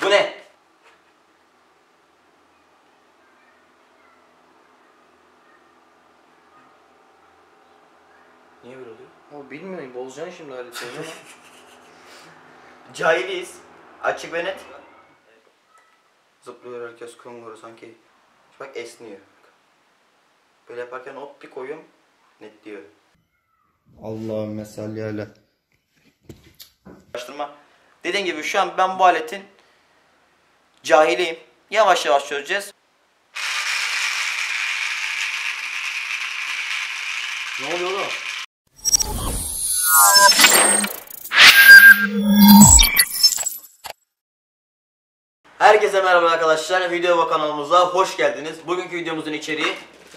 Bu ne? Niye böyle oluyor? Ama bilmiyorum, bozacaksın şimdi aleti. Cahiliyiz. Açık ve net. Zıplıyor herkes konguru sanki. Bak esniyor. Böyle yaparken hop bir koyuyorum. Net diyor. Allahümme salli ala. Araştırma. Dediğim gibi şu an ben bu aletin cahiliyim. Yavaş yavaş çözeceğiz. Ne oluyor oğlum? Herkese merhaba arkadaşlar. Video kanalımıza hoş geldiniz. Bugünkü videomuzun içeriği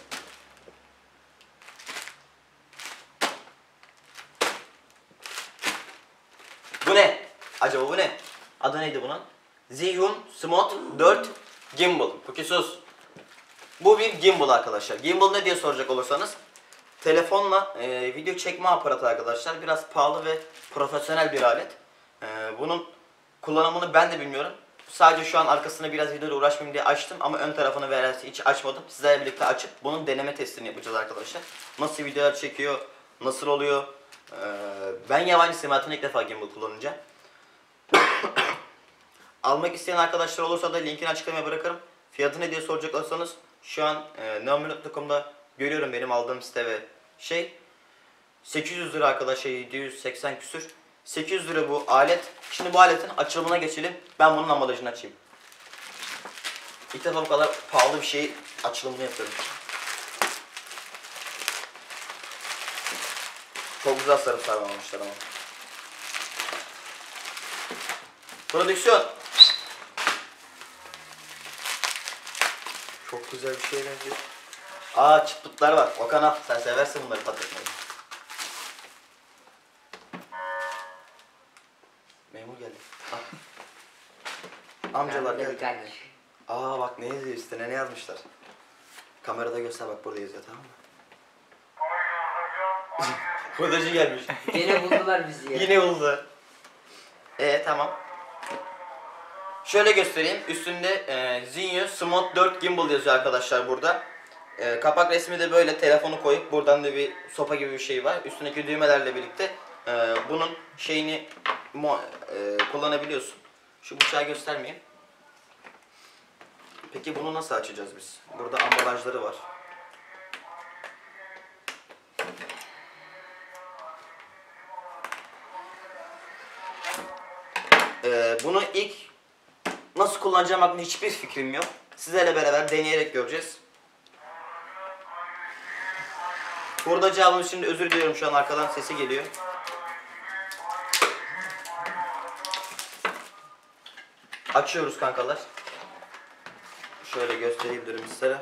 bu ne? Acaba bu ne? Adı neydi bunun? Zhiyun Smart 4 Gimbal. Kukisuz. Bu bir gimbal arkadaşlar. Gimbal ne diye soracak olursanız, telefonla video çekme aparatı arkadaşlar. Biraz pahalı ve profesyonel bir alet. Bunun kullanımını ben de bilmiyorum. Sadece şu an arkasına biraz videoyla uğraşmayayım diye açtım ama ön tarafını ve hiç açmadım. Sizlerle birlikte açıp bunun deneme testini yapacağız arkadaşlar. Nasıl videolar çekiyor, nasıl oluyor. Ben yabancı hayatımda ilk defa gimbal kullanacağım. Almak isteyen arkadaşlar olursa da linkini açıklamaya bırakırım. Fiyatı ne diye soracak olursanız şu an neomilot.com'da görüyorum benim aldığım site ve 800 lira arkadaşlar, 780 küsür. 800 lira bu alet. Şimdi bu aletin açılımına geçelim. Ben bunun ambalajını açayım. İlk defa bu kadar pahalı bir şeyi açılımını yapıyorum. Çok güzel sarıp sarmamışlar ama. Prodüksiyon. Çok güzel bir şey benziyor. Aa, çıtlıklar var. Okan al. Sen seversin bunları patlatmayı. Memur geldi. Amcalar geldi. Aa bak ne yazıyor üstüne, ne yazmışlar. Kamerada göster, bak burada yazıyor, tamam mı? Hurdacı gelmiş. Yine buldular bizi ya. Yine buldu. Tamam. Şöyle göstereyim. Üstünde Zhiyun Smart 4 Gimbal yazıyor arkadaşlar burada. Kapak resmi de böyle, telefonu koyup buradan da bir sopa gibi bir şey var. Üstündeki düğmelerle birlikte bunun şeyini kullanabiliyorsun. Şu bıçağı göstermeyeyim. Peki bunu nasıl açacağız biz? Burada ambalajları var. Bunu ilk nasıl kullanacağım hakkında hiçbir fikrim yok. Sizlerle beraber deneyerek göreceğiz. Burada cevabım, şimdi özür diliyorum, şu an arkadan sesi geliyor. Açıyoruz kankalar. Şöyle gösterebilirim sizlere.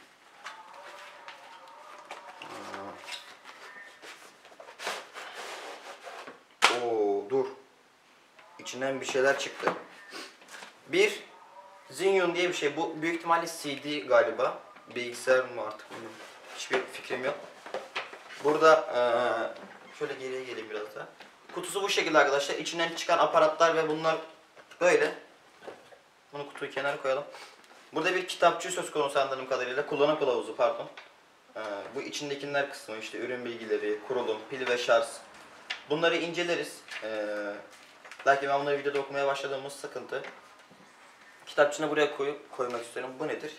Oo, dur. İçinden bir şeyler çıktı. Bir Zhiyun diye bir şey. Bu büyük ihtimalle CD galiba. Bilgisayar mı artık bilmiyorum. Hiçbir fikrim yok. Burada şöyle geriye geleyim biraz daha. Kutusu bu şekilde arkadaşlar. İçinden çıkan aparatlar ve bunlar böyle. Bunu kutuyu kenara koyalım. Burada bir kitapçı söz konusu anladığım kadarıyla. Kullanım kılavuzu, pardon. Bu içindekiler kısmı, işte ürün bilgileri, kurulum, pil ve şarj. Bunları inceleriz. Lakin ben bunları videoda okumaya başladığımız sıkıntı. Kitapçığını buraya koymak istiyorum. Bu nedir?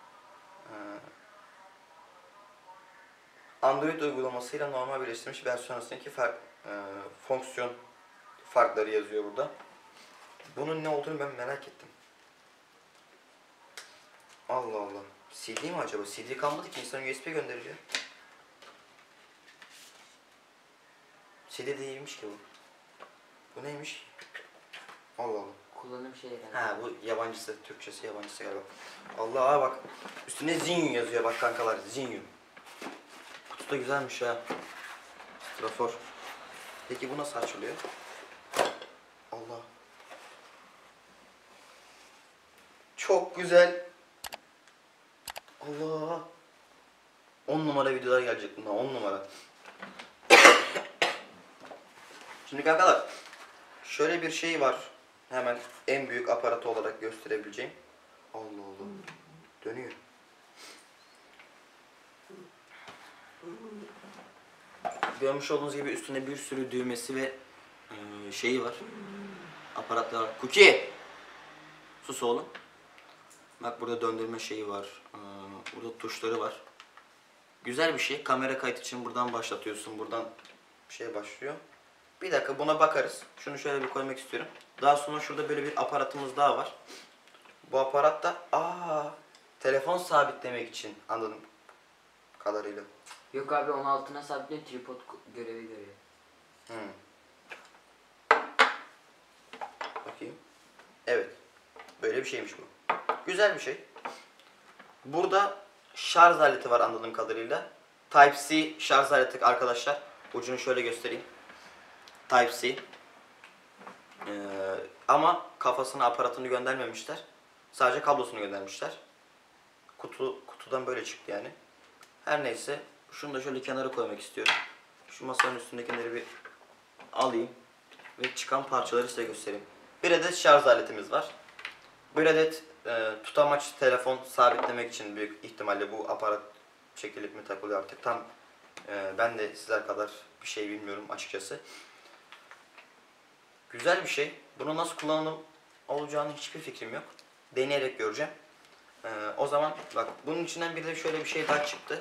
Android uygulamasıyla normal birleştirilmiş versiyon arasındaki fonksiyon farkları yazıyor burada. Bunun ne olduğunu ben merak ettim. Allah Allah. CD mi acaba? CD kalmadı ki, insan USB gönderiyor. CD değilmiş ki bu. Bu neymiş? Allah Allah. Kullanım şeyi herhalde. Ha, bu yabancısı, Türkçesi yabancısı galiba. Allah, bak. Üstüne Zhiyun yazıyor bak kankalar. Zhiyun. Kutusu da güzelmiş ha. Strafor. Peki bu nasıl açılıyor? Allah. Çok güzel. Allah. 10 numara videolar gelecek bundan, 10 numara. Şimdi kankalar, şöyle bir şey var. hemen en büyük aparatı olarak gösterebileceğim. Allah Allah. Dönüyor. Görmüş olduğunuz gibi üstünde bir sürü düğmesi ve şeyi var. Aparatlar var. Cookie! Sus oğlum. Bak burada döndürme şeyi var. Burada tuşları var. Güzel bir şey. Kamera kayıt için buradan başlatıyorsun. Buradan şey başlıyor. Bir dakika buna bakarız. Şunu şöyle bir koymak istiyorum. Daha sonra şurada böyle bir aparatımız daha var. Bu aparat da telefon sabitlemek için anladım kadarıyla. Yok abi onun altına sabitliyor tripod görevi görüyor. Bakayım. Evet. Böyle bir şeymiş bu. Güzel bir şey. Burada şarj aleti var anladığım kadarıyla. Type-C şarj aleti arkadaşlar. Ucunu şöyle göstereyim. Type-C. Ama kafasını, aparatını göndermemişler. Sadece kablosunu göndermişler. Kutudan böyle çıktı yani. Her neyse. Şunu da şöyle kenara koymak istiyorum. Şu masanın üstündekileri bir alayım. Ve çıkan parçaları size göstereyim. Bir adet şarj aletimiz var. Bir adet tutamaç telefon sabitlemek için büyük ihtimalle bu aparat çekilip mi takılıyor artık. Tam ben de sizler kadar bir şey bilmiyorum açıkçası. Güzel bir şey. Bunu nasıl kullanım olacağını hiçbir fikrim yok. Deneyerek göreceğim. O zaman bak bunun içinden bir de şöyle bir şey daha çıktı.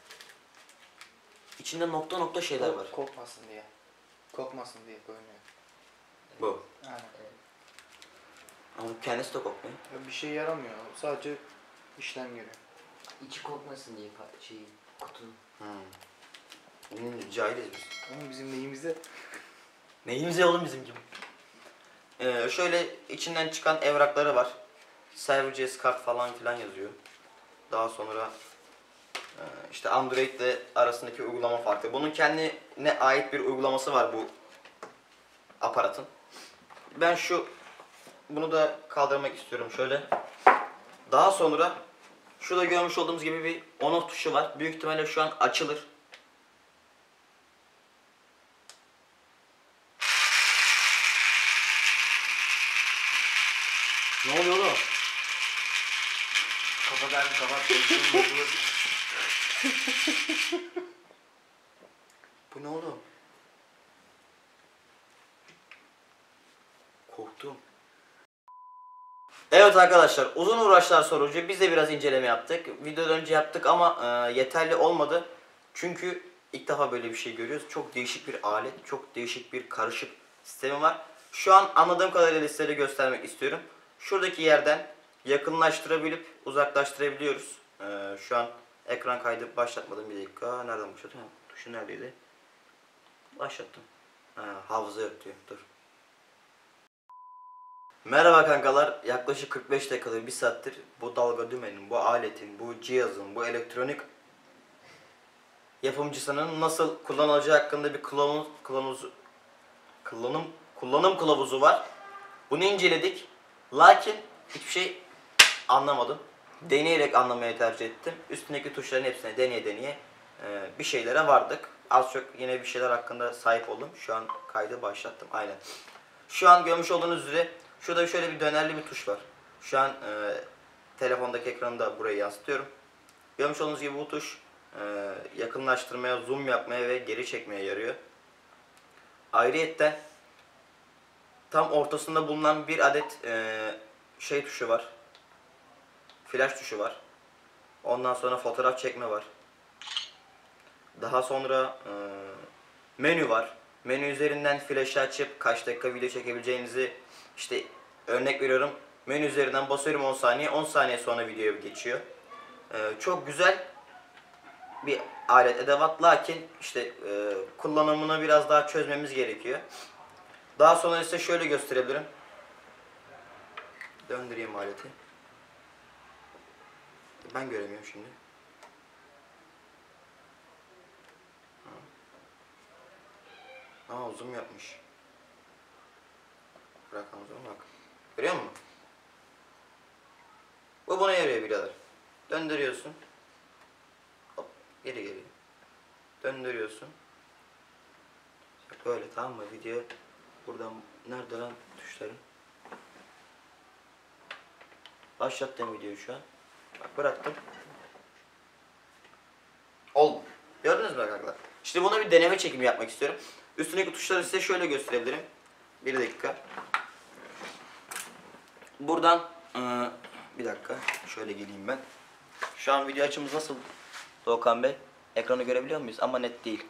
İçinde nokta nokta şeyler var. Kokmasın diye. Kokmasın diye koymuyor. Bu. Aynen. Ama kendisi de kokmuyor. Ya bir şey yaramıyor. Sadece işlem görüyor. İçi kokmasın diye kutunun. Cahiliz biz. Ama bizim neyimizde? Neyimiz ya oğlum bizim gibi. Şöyle içinden çıkan evrakları var. Services kart falan filan yazıyor. Daha sonra işte Android ile arasındaki uygulama farklı. Bunun kendine ait bir uygulaması var bu aparatın. Ben bunu da kaldırmak istiyorum şöyle. Daha sonra şurada görmüş olduğumuz gibi bir on off tuşu var. Büyük ihtimalle şu an açılır. Ne oluyor oğlum? Kapat abi kapat. Gözüm bozulur. Bu ne oğlum? Korktum. Evet arkadaşlar, uzun uğraşlar sonucu biz de biraz inceleme yaptık. Videodan önce yaptık ama yeterli olmadı. Çünkü ilk defa böyle bir şey görüyoruz. Çok değişik bir alet, çok değişik bir karışık sistemi var. Şu an anladığım kadarıyla size göstermek istiyorum. Şuradaki yerden yakınlaştırabilip uzaklaştırabiliyoruz. Şu an ekran kaydı başlatmadım, bir dakika. Nereden başlattım? Tuşu neredeydi? Başlattım. Hafıza yok diyor. Dur. Merhaba kankalar. Yaklaşık 45 dakikadır, 1 saattir bu dalga dümenin, bu aletin, bu cihazın, bu elektronik yapımcısının nasıl kullanılacağı hakkında bir kullanım kılavuzu var. Bunu inceledik. Lakin hiçbir şey anlamadım. Deneyerek anlamaya tercih ettim. Üstündeki tuşların hepsine deneye bir şeylere vardık. Az çok yine bir şeyler hakkında sahip oldum. Şu an kaydı başlattım. Aynen. Şu an görmüş olduğunuz üzere şurada şöyle bir dönerli bir tuş var. Şu an telefondaki ekranı buraya yansıtıyorum. Görmüş olduğunuz gibi bu tuş yakınlaştırmaya, zoom yapmaya ve geri çekmeye yarıyor. Ayrıyetten tam ortasında bulunan bir adet şey tuşu var. Flash tuşu var. Ondan sonra fotoğraf çekme var. Daha sonra menü var. Menü üzerinden flash'ı açıp kaç dakika video çekebileceğinizi, işte örnek veriyorum, menü üzerinden basıyorum 10 saniye, 10 saniye sonra videoya geçiyor. Çok güzel bir alet, edevat, lakin işte kullanımını biraz daha çözmemiz gerekiyor. Daha sonra ise şöyle gösterebilirim. Döndüreyim aleti. Ben göremiyorum şimdi. Zoom yapmış. Bırakalım zoom'u, bak. Görüyor musun? Bu buna yarıyor birader. Döndürüyorsun. Hop, geri geliyor. Döndürüyorsun. Böyle, tamam mı? Video buradan nerede lan tuşları? Başlattım videoyu şu an. Bak bıraktım. Oldu. Gördünüz mü arkadaşlar? Şimdi buna bir deneme çekimi yapmak istiyorum. Üstündeki tuşları size şöyle gösterebilirim. Bir dakika. Buradan bir dakika. Şöyle geleyim ben. Şu an video açımız nasıl Doğukan Bey? Ekranı görebiliyor muyuz? Ama net değil.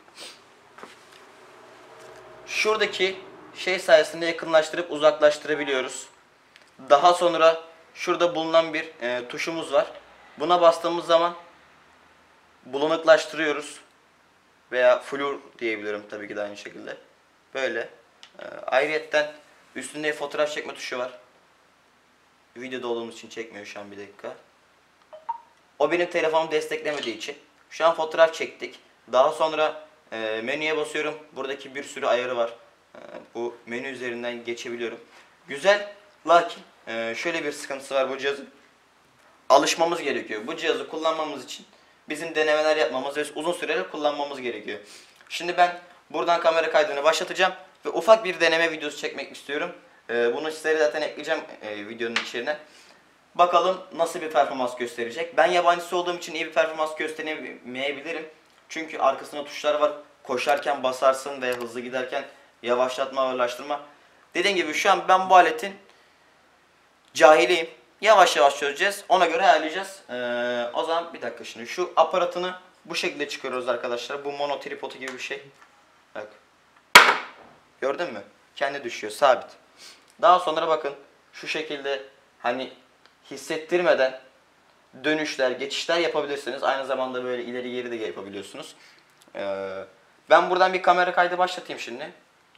Şuradaki şey sayesinde yakınlaştırıp uzaklaştırabiliyoruz. Daha sonra şurada bulunan bir tuşumuz var. Buna bastığımız zaman bulanıklaştırıyoruz. Veya flur diyebilirim tabii ki de aynı şekilde. Böyle. Ayrıyetten üstünde fotoğraf çekme tuşu var. Videoda olduğumuz için çekmiyor şu an, bir dakika. O benim telefonum desteklemediği için. Şu an fotoğraf çektik. Daha sonra menüye basıyorum. Buradaki bir sürü ayarı var. Bu menü üzerinden geçebiliyorum. Güzel. Lakin şöyle bir sıkıntısı var bu cihazın. Alışmamız gerekiyor. Bu cihazı kullanmamız için bizim denemeler yapmamız ve uzun süreli kullanmamız gerekiyor. Şimdi ben buradan kamera kaydını başlatacağım ve ufak bir deneme videosu çekmek istiyorum. Bunu sizlere zaten ekleyeceğim videonun içine. Bakalım nasıl bir performans gösterecek. Ben yabancısı olduğum için iyi bir performans gösteremeyebilirim. Çünkü arkasında tuşlar var. Koşarken basarsın ve hızlı giderken yavaşlatma, ağırlaştırma. Dediğim gibi şu an ben bu aletin cahiliyim. Yavaş yavaş çözeceğiz. Ona göre ayarlayacağız. O zaman bir dakika şimdi. Şu aparatını bu şekilde çıkarıyoruz arkadaşlar. Bu mono tripodu gibi bir şey. Bak. Gördün mü? Kendi düşüyor. Sabit. Daha sonra bakın. Şu şekilde hani hissettirmeden dönüşler, geçişler yapabilirsiniz. Aynı zamanda böyle ileri geri de yapabiliyorsunuz. Ben buradan bir kamera kaydı başlatayım şimdi.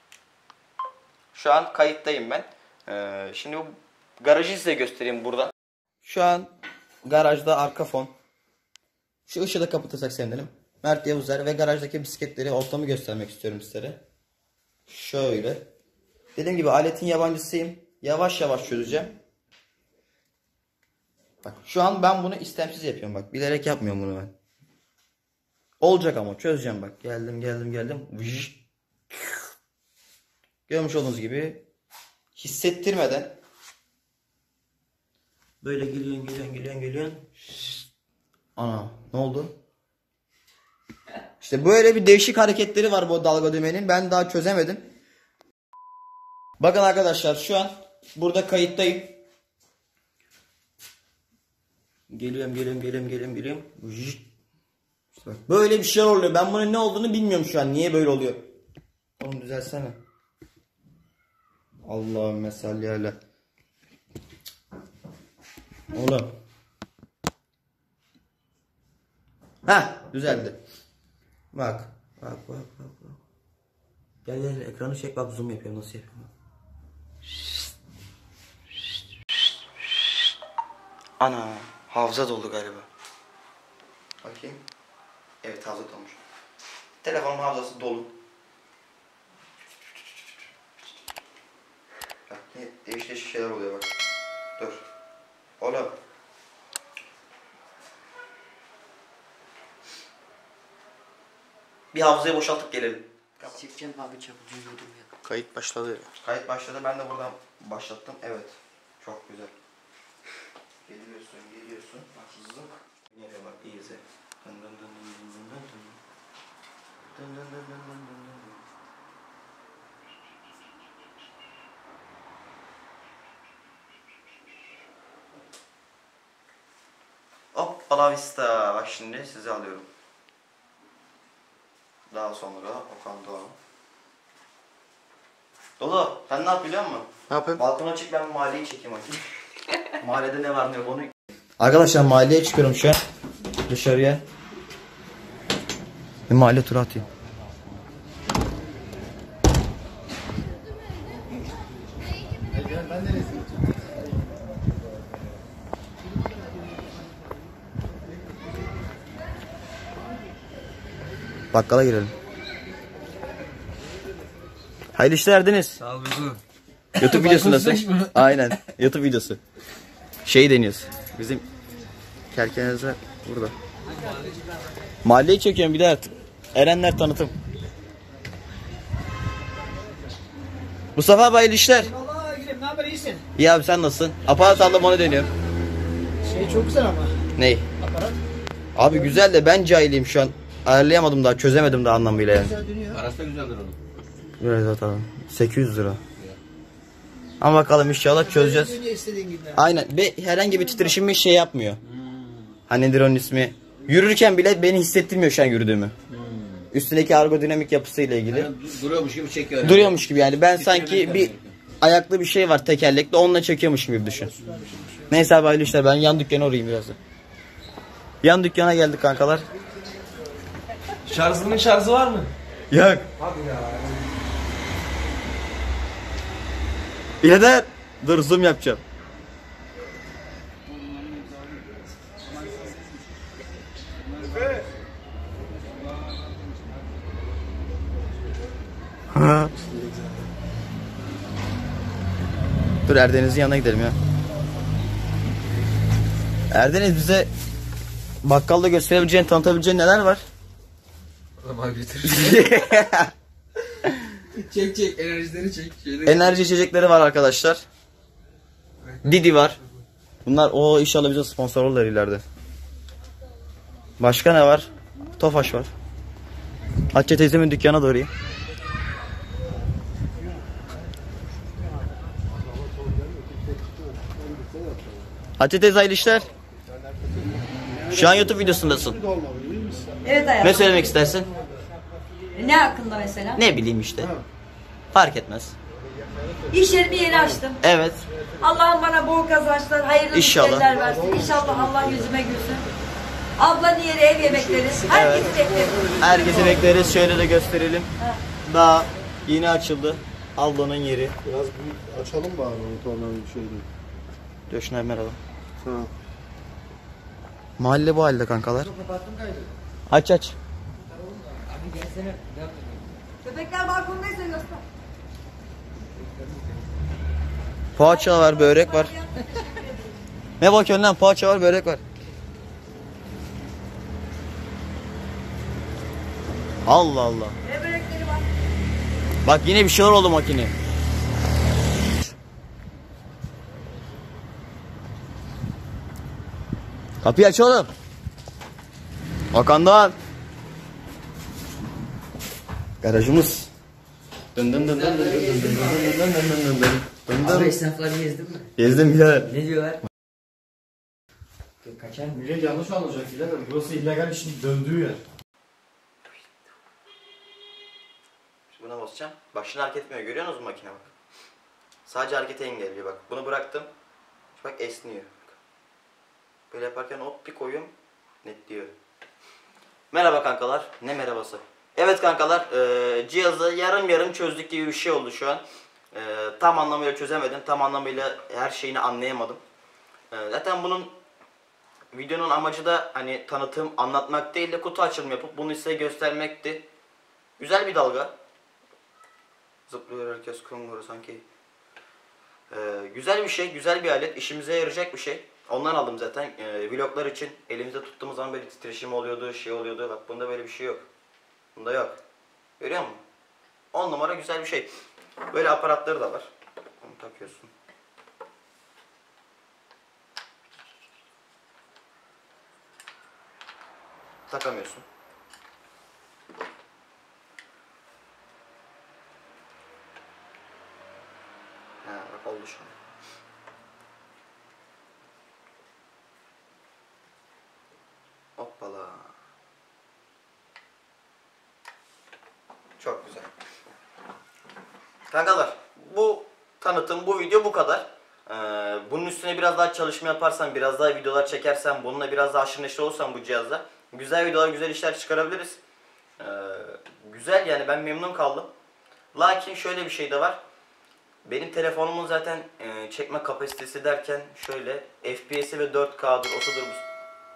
Şu an kayıttayım ben. Şimdi bu garajı size göstereyim burada. Şu an garajda arka fon. Şu ışığı da kapatırsak sevinirim. Mert Yavuzer ve garajdaki bisikletleri, ortamı göstermek istiyorum sizlere. Şöyle. Dediğim gibi aletin yabancısıyım. Yavaş yavaş çözeceğim. Bak şu an ben bunu istemsiz yapıyorum bak. Bilerek yapmıyorum bunu ben. Olacak ama çözeceğim bak. Geldim. Görmüş olduğunuz gibi hissettirmeden böyle geliyorsun. Ana ne oldu? İşte böyle bir değişik hareketleri var bu dalga düğmenin. Ben daha çözemedim. Bakın arkadaşlar şu an burada kayıttayım. Geliyorum. İşte bak, böyle bir şey oluyor. Ben bunun ne olduğunu bilmiyorum şu an. Niye böyle oluyor? Oğlum düzelsene. Allahümme salli ala. Oğlum. Ha, düzeldi. Bak. Gel ekranı çek bak, zoom yapıyorum, nasıl yapıyorum. Ana, hafıza doldu galiba. Bakayım. Evet, hafıza dolmuş. Telefonun hafızası dolu. Bak yine değişik şeyler oluyor bak. Dur. Oğlum. Bir hafızayı boşaltıp gelelim. Çekeceğim abi çabucak yudum ya. Kayıt başladı. Kayıt başladı. Ben de buradan başlattım. Evet. Çok güzel. Geliyorsun. Bak hızlı. Geliyor bak. İyi izle. Hoppala vista. Bak şimdi sizi alıyorum. Daha sonra Okan Doğan. Dolu, sen ne yap biliyor musun? Ne yapayım? Balkona çık, ben mahalleyi çekeyim bakayım. Mahallede ne var ne yok onu. Arkadaşlar mahalleye çıkıyorum şu an. Dışarıya. Bir mahalle turu atayım. Bakkala girelim. Hayırlı işler Deniz. Sağ ol Bezu. YouTube videosundasın. Aynen. YouTube videosu. Şeyi deniyoruz. Bizim kerkenezler burada. Mahalleyi çekiyorum bir de artık. Erenler tanıtım. Mustafa abi hayırlı işler. Vallahi Gülüm, ne haber, iyisin? İyi abi, sen nasılsın? Aparat aldım, onu deniyorum. Çok güzel ama. Ney? Aparat. Abi güzel de ben cahiliyim şu an. Ayarlayamadım daha, çözemedim daha anlamıyla yani. Güzel dönüyor. Arası da güzeldir onun. Biraz atalım. 800 lira. Ama bakalım inşallah çözeceğiz. Dönüyor istediğin gibi. Aynen ve herhangi bir titreşim bir şey yapmıyor. Hani nedir onun ismi? Yürürken bile beni hissettirmiyor şu an yürüdüğümü. Üstündeki ergodinamik yapısıyla ilgili. Yani duruyormuş gibi çekiyor. Duruyormuş gibi yani ben Titreme sanki bir mekanizması. ayaklı bir şey var tekerlekli onunla çekiyormuş gibi düşün. Neyse abi hayırlı işler, ben yan dükkana uğrayayım birazdan. Yan dükkana geldik kankalar. Şarjının şarjı var mı? Yok. Birader dur zoom yapacağım. Dur Erdeniz'in yanına gidelim ya. Erdeniz bize bakkalda gösterebileceğin, tanıtabileceğin neler var? Adam götür. Çek enerjileri çek. Enerji içecekleri var arkadaşlar. Didi var. Bunlar o inşallah bize sponsor olurlar ileride. Başka ne var? Tofaş var. Hatice teyzemin dükkana doğru. Hatice teyze hayırlı işler. Şu an YouTube videosundasın. Evet hayatım. Ne söylemek istersin? Ne hakkında mesela? Ne bileyim işte. Fark etmez. İş yerimi yeni açtım. Evet. Allah'ım bana bol kazançlar, hayırlı İnşallah. müşteriler versin. İnşallah Allah yüzüme gülsün. Ablanın yeri ev yemekleri. Herkesi beklerim. Herkesi bekleriz. Şöyle de gösterelim. Daha yeni açıldı. Ablanın yeri. Biraz büyük açalım bari onu tornavida bir şey değil. Döşner merhaba. Ha. Mahalle bu halde kankalar. Aç aç. Köpekler balkondaysa göster. Poğaça var, börek var. Ne bakıyorsun lan? Poğaça var, börek var. Allah Allah. Ne börekleri var? Bak yine bir şeyler oldu makine. Kapıyı aç oğlum. Hakan'dan. Garajımız. Dın dın dın dın dın dın dın dın dın dın dın dın dın. Abi esnafları gezdin mi? Gezdim birader. Ne diyorlar? Kaçar mı? Millet yanlış anlayacak birader. Burası illegal işin döndüğü yer. Buna basacağım. Bak şimdi hareket etmiyor. Görüyor musunuz makine bak. Sadece hareketi engelliyor bak. Bunu bıraktım. Bak esniyor. Böyle yaparken hop bir koyuyorum. Netliyor. Merhaba kankalar. Ne merhabası? Evet kankalar. Cihazı yarım yarım çözdük gibi bir şey oldu şu an. Tam anlamıyla çözemedim. Tam anlamıyla her şeyini anlayamadım. Zaten bunun videonun amacı da hani tanıtım, anlatmak değil de kutu açılımı yapıp bunu size göstermekti. Güzel bir dalga. Zıplıyor herkes konguru sanki. Güzel bir şey, güzel bir alet, işimize yarayacak bir şey. Ondan aldım zaten. Vloglar için elimizde tuttuğumuz zaman böyle titreşim oluyordu, şey oluyordu. Bak bunda böyle bir şey yok. Bunda yok. Görüyor musun? 10 numara güzel bir şey. Böyle aparatları da var. Onu takıyorsun. Takamıyorsun. Ha, bak oldu şu an. Hoppala. Çok güzel. Kankalar, bu tanıtım, bu video bu kadar. Bunun üstüne biraz daha çalışma yaparsam, biraz daha videolar çekersem, bununla biraz daha aşırı neşir olursam bu cihazla güzel videolar, güzel işler çıkarabiliriz. Güzel yani, ben memnun kaldım. Lakin şöyle bir şey de var. Benim telefonumun zaten çekme kapasitesi derken şöyle FPS'i ve 4K'dır, osudur bu.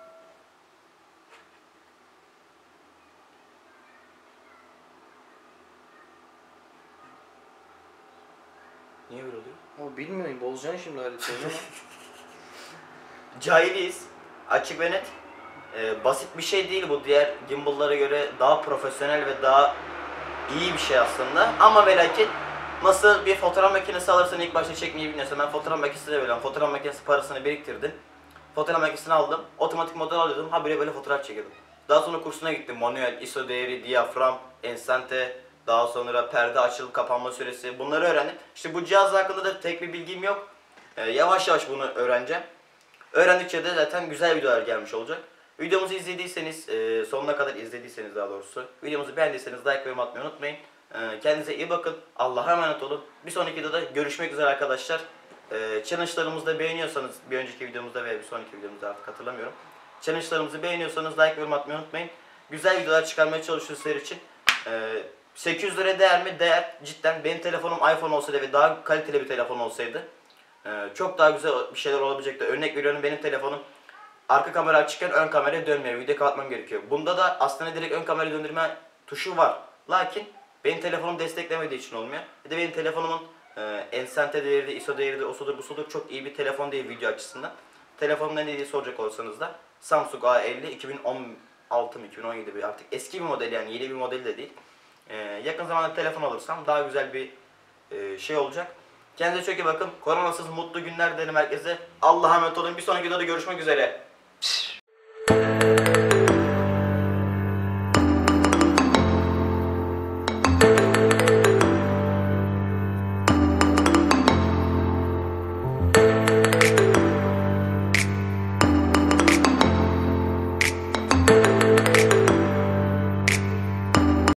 Niye böyle oluyor? Ama bilmiyorum, bozacaksın şimdi haritayı. Cahiliyiz. Açık ve net. Basit bir şey değil bu, diğer gimbal'lara göre daha profesyonel ve daha iyi bir şey aslında. Ama ve lakin nasıl bir fotoğraf makinesi alırsan ilk başta çekmeyi bilmiyorsan, ben fotoğraf makinesi de böyle, fotoğraf makinesi parasını biriktirdim. fotoğraf makinesini aldım. Otomatik model alıyordum. Habire böyle fotoğraf çekiyordum. Daha sonra kursuna gittim. Manuel, ISO değeri, diyafram, ensante, daha sonra perde açılıp kapanma süresi. Bunları öğrendim. İşte bu cihaz hakkında da tek bir bilgim yok. Yavaş yavaş bunu öğreneceğim. Öğrendikçe de zaten güzel videolar gelmiş olacak. Videomuzu izlediyseniz, sonuna kadar izlediyseniz daha doğrusu, videomuzu beğendiyseniz like ve yorum atmayı unutmayın. Kendinize iyi bakın. Allah'a emanet olun. Bir sonraki videoda görüşmek üzere arkadaşlar. Challenge'larımızı da beğeniyorsanız, bir önceki videomuzda veya bir sonraki videomuzda artık hatırlamıyorum. Challenge'larımızı beğeniyorsanız like ve yorum atmayı unutmayın. Güzel videolar çıkarmaya çalışıyoruz sizler için. 800 lira değer mi? Değer. Cidden benim telefonum iPhone olsaydı ve daha kaliteli bir telefon olsaydı çok daha güzel bir şeyler olabilecekti. Örnek veriyorum, benim telefonum arka kamera açıkken ön kameraya dönmüyor. Video kapatmam gerekiyor. Bunda da aslında direkt ön kamerayı döndürme tuşu var. Lakin benim telefonum desteklemediği için olmuyor. Bir de benim telefonumun ensante değeri de, ISO değeri de, osudur busudur çok iyi bir telefon değil video açısından. Telefonum ne diye soracak olsanız da Samsung A50 2016 mı 2017 bir artık eski bir model, yani yeni bir model de değil. Yakın zamanda telefon alırsam daha güzel bir şey olacak. Kendinize çok iyi bakın. Koronasız mutlu günler dilerim herkese. Allah'a emanet olun. Bir sonraki videoda görüşmek üzere.